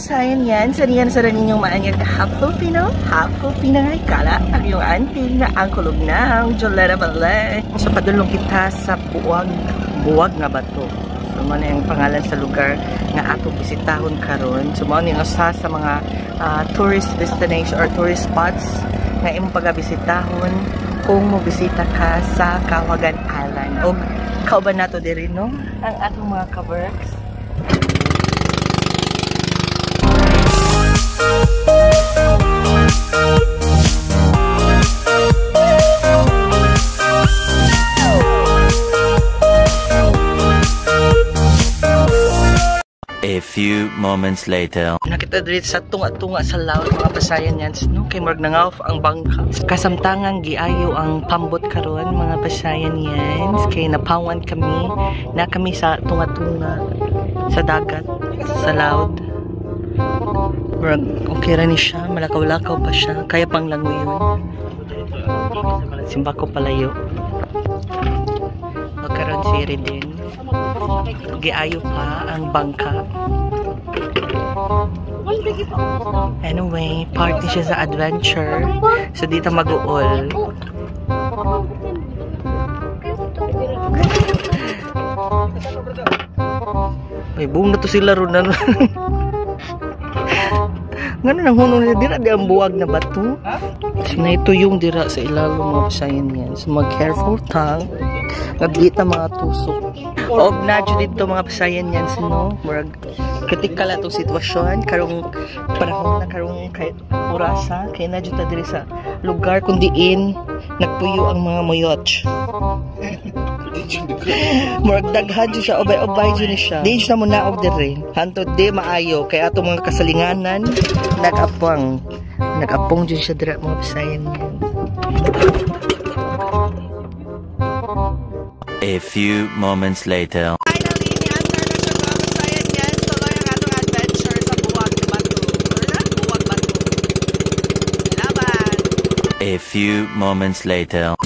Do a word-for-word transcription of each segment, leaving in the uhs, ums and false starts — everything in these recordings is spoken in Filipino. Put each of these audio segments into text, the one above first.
pasayan yan. Sa niyan sa ninyong maanyag na half Filipino, half Filipino nga ikala. Ang iyong auntie nga ang kulog ng Joleta Balay. So padulong kita sa buwag, buwag nga bato. So mo na yung pangalan sa lugar nga atong bisitahon karon. So mo na yung usa sa mga uh, tourist destination or tourist spots nga imong pagabisitahon kung mo bisita ka sa Caguagan Island. O kauban nato diri no ang atong mga ka-works. A few moments later. Nakita dito sa tunga-tunga sa laut mga pasayan yan, no? Kay Morg nangaw ang bangka. Kasamtangang giayo ang pambot karon mga pasayan yan. Kay napawan kami na kami sa tunga-tunga sa dagat, sa laut. Morg okay ra ni siya, malakaw-lakaw pa siya, kaya pang langoyon. Simba ko palayo. Magkaroon siri din. Giayo pa ang bangka. Anyway, part ni siya sa adventure. So dito mag-uol. Ay, buong na to sila ron na. Nga nang hunong nila, dira di ang buwag na bato. So na ito yung dira sa ilalim mga pasayan yan. So mag-careful tang. Nagdita mga tusok. Og na dito mga pasayan yan sino. Murag kritikal atong sitwasyon. Karong panahon na karong kay orasa. Kaya na dito diri sa lugar kung diin nagpuyo ang mga moyot. Murag daghan dyan siya. Obay-obay dyan siya. Di siya mo naog diri. Hantod di maayo. Kaya atong mga kasalinganan nag-apong. Nag-apong dyan siya dira mga pasayan yan. A few moments later. Finally, ni-answer na siya mga pasayan yan. Tuloy ang atong adventure sa buwag na bato. Wala? Buwag bato. Laban! A few moments later.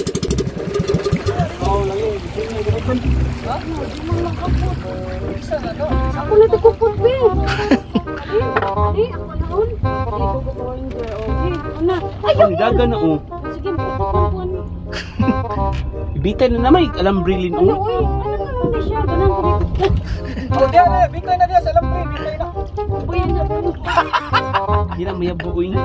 Ako na tikupot, be. Hindi, ako na un. Hindi ko going there. Okay, ano? Ayaw mo. Daga na, oh. Sige, pupupuan. Ibitan na naman, alambrilin, Ano, oh. uy? Ano na naman siya? Ganang ko dito. Oh, diyan na, bikoy na diyan sa alambri, bikoy na. Uy, ano na? Hindi na mayabuoy na.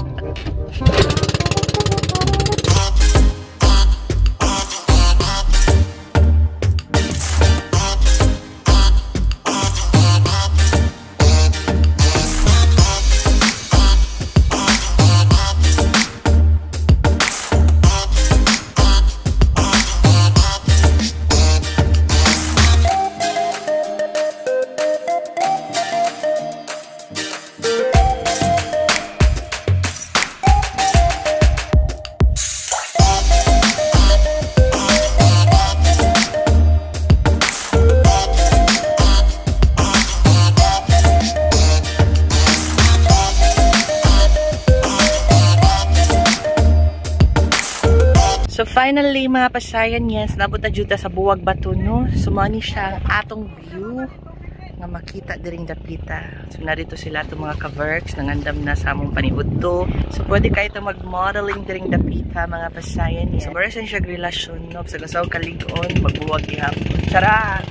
So finally mga pasayan yes, nabot na juta sa buwag bato no. Sumani siya ang atong view nga makita diring dapita. So narito sila itong mga ka-works nangandam na sa among paniudto. So pwede kayo ito mag-modeling diring dapita mga pasayan yes. So barasan siya relasyon no. Sa lasaw kaligon magbuwag ihapon. Charot!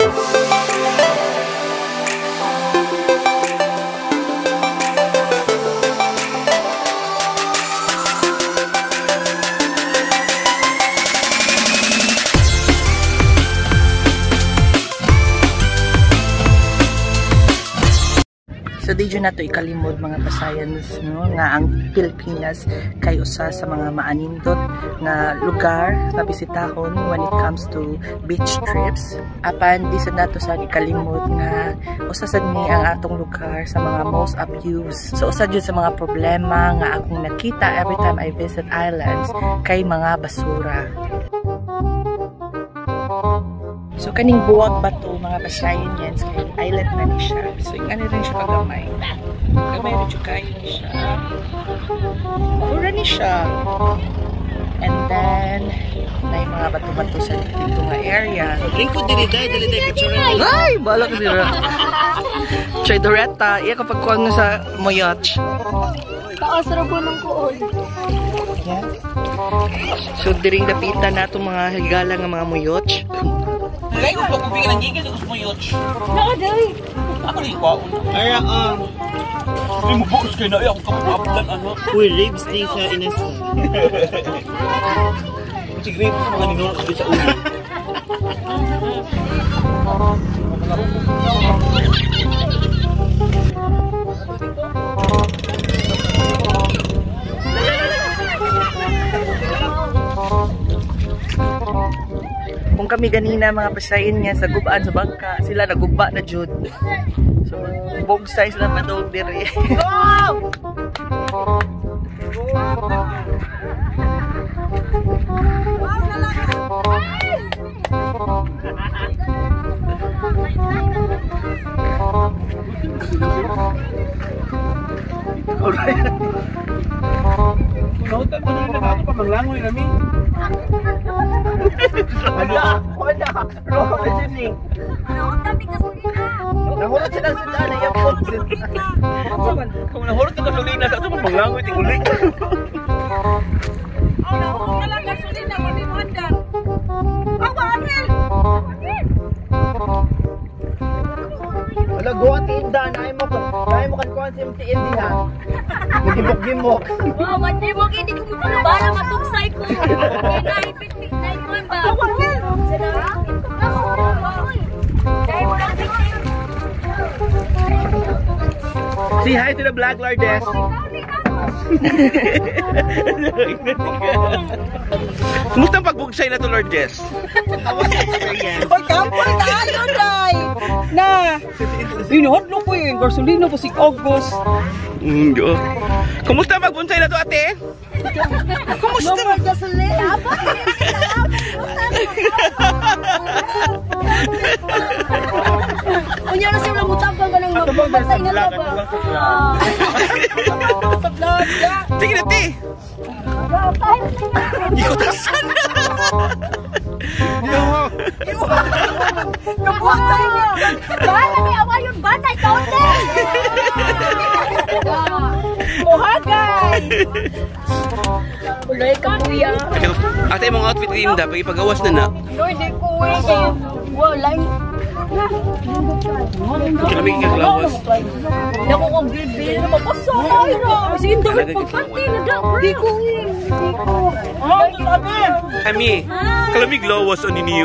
So di dyan na ito ikalimod mga pasayans no, nga ang Pilipinas kay usa sa mga maanindot nga lugar na bisitahon when it comes to beach trips. Apan di sa nato sa ikalimod nga usa sad ni ang atong lugar sa mga most abused. So usa jud sa mga problema nga akong nakita every time I visit islands kay mga basura. So kaning buwag bato mga pasayan yan kay island na ni siya. So yung ano rin siya kagamay. Kagamay rin siya kayo ni siya. Mura ni siya. And then, may mga bato-bato sa dito nga area. Drink ko diri dai, dili dai picture. Ay! Bala ka dira. Chay Doretta, iya kapag kuha nga sa Moyoch. Taas ra po ng kuol. Yes. So, diring dapitan na itong mga higala nga mga Moyoch. Dai ko pag bigyan ng gigil sa Moyoch. Naa dai. Ako rin ko. Ay ah. Ay mo bukas kay na ay ako kapaplan ano. Uy, ribs din sa Ines. Sige, mga ninong sa sa ulo. Kung kami ganina mga pasayin niya sa gubaan sa bangka, sila nagugba na jud. So, bog size lang padog diri. Alright. Nautan ko na ako pa manglangoy nami. Wala, wala. Roho ka dyan eh. Nahulot sila sa daan na yung phone. Kung nahulot ng gasolina, sa ito pa manglangoy ting uli. Oh, nahulot na lang gasolina, mami mo andar. Oh, Warel! Wala, go at tinda. Naay mo naay mo kan kuhan si M T N D ha. Nagibok-gimok. Oh, matibok, hindi ko muna para matugsay ko. Naipit, naipit ba? Oh, Warel! Say hi to the Black Lardes. Kumusta ang pagbugsay na to, Lourdes? Oy, kampol tayo, Day! Na! Inuhotlo po yung gasolina po si August. Mm, yo. Kumusta ang pagbugsay na to, ate? Kumusta? No more gasolina. Kunya na sila mutabang ka ng magpapatay na ba? Sige na, te! Ikutasan na! Kabuhat sa'yo! Bahala may awa yung batay, kaunti! Buhagay! Ulay ka, kuya. Ate, mong outfit rin da, pag-ipagawas na na. No, hindi ko eh. Kayo, wala. Kilamig ka glawas. Naku kong bilbil na mapasakay na. Kasi hindi ko pagpati na da, bro. Hindi ko eh. Hindi ko. Oh, sabi! Ami, kalamig lawas o ninyo.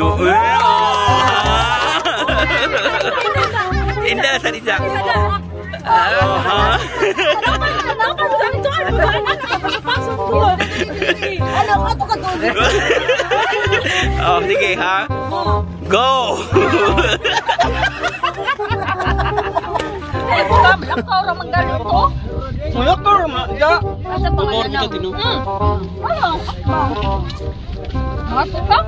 Indah, salita. Ano ka to katulad? Oh, sige ha. Go! Ay, buka, lakaw ra manggaling to. Mayakor, ya! Asa pa nga na? Hmm. Ano? Mato ka?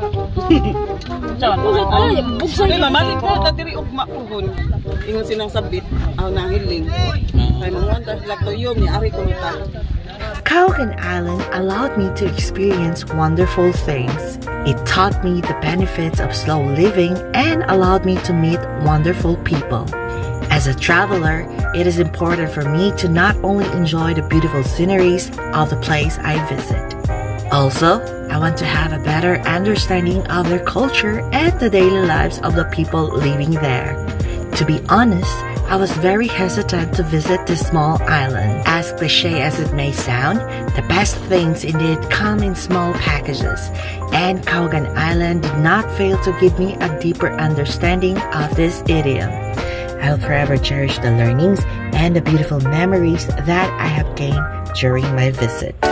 Ay, bugsay. Ay, mamalik po, tatiri ugma po gun. Ingon sinang sabit, aw nahiling. Ay, mangwanta sila to yun, ni Ari Kumita. Cowgan Island allowed me to experience wonderful things. It taught me the benefits of slow living and allowed me to meet wonderful people. As a traveler, it is important for me to not only enjoy the beautiful sceneries of the place I visit. Also, I want to have a better understanding of their culture and the daily lives of the people living there. To be honest, I was very hesitant to visit this small island. As cliche as it may sound, the best things indeed come in small packages, and Cowgan Island did not fail to give me a deeper understanding of this idiom. I'll forever cherish the learnings and the beautiful memories that I have gained during my visit.